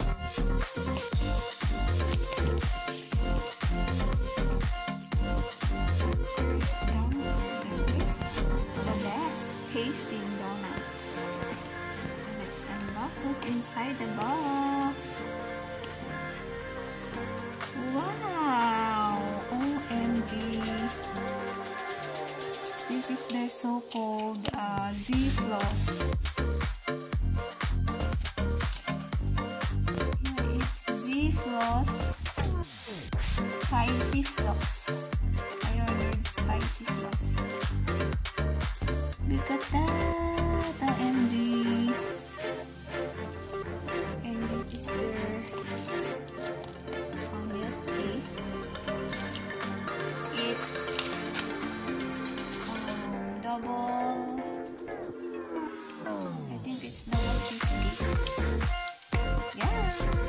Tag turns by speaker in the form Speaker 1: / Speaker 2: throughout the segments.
Speaker 1: Tasting donuts. So let's unbox what's inside the box. Wow! OMG! This is the so-called Zfloss. Yeah, it's Zfloss Spicy Floss. I ordered Spicy Floss. Look at that, OMG. And this is their milk tea. It's double, I think it's double cheesecake. Yeah.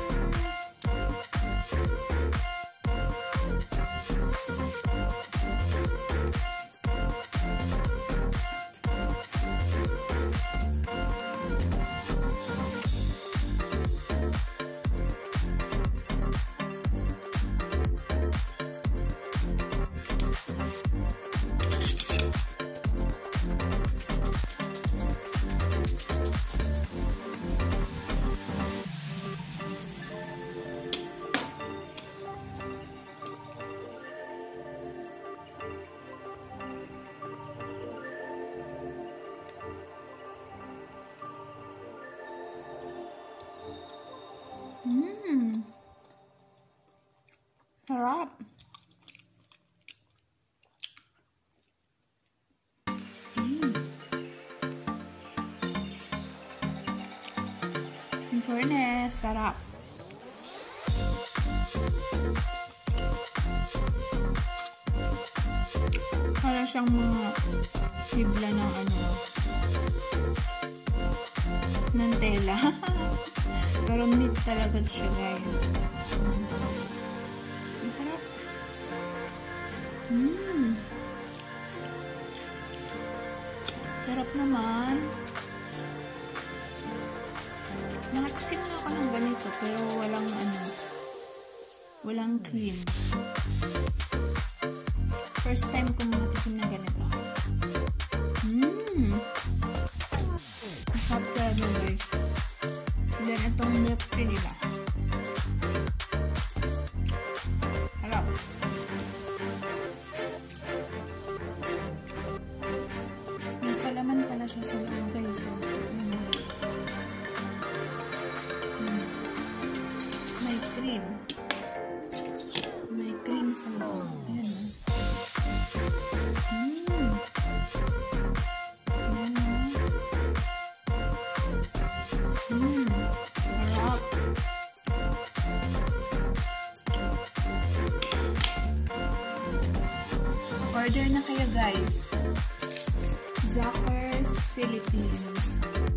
Speaker 1: Sarap. In fairness, sarap. Para siyang mga tibla ng ng tela. Pero meat talaga siya, guys. Sarap. Sarap naman. Nakatikim na ako ng ganito pero walang cream. First time kong nakatikim na ganito. Ang sarap talaga, guys. And then itong milk tea nila. Harap. May palaman pala siya sa loob, guys. May cream. May cream sa loob. Ayan. Harap. Order na kayo, guys. Zsakers Philippines.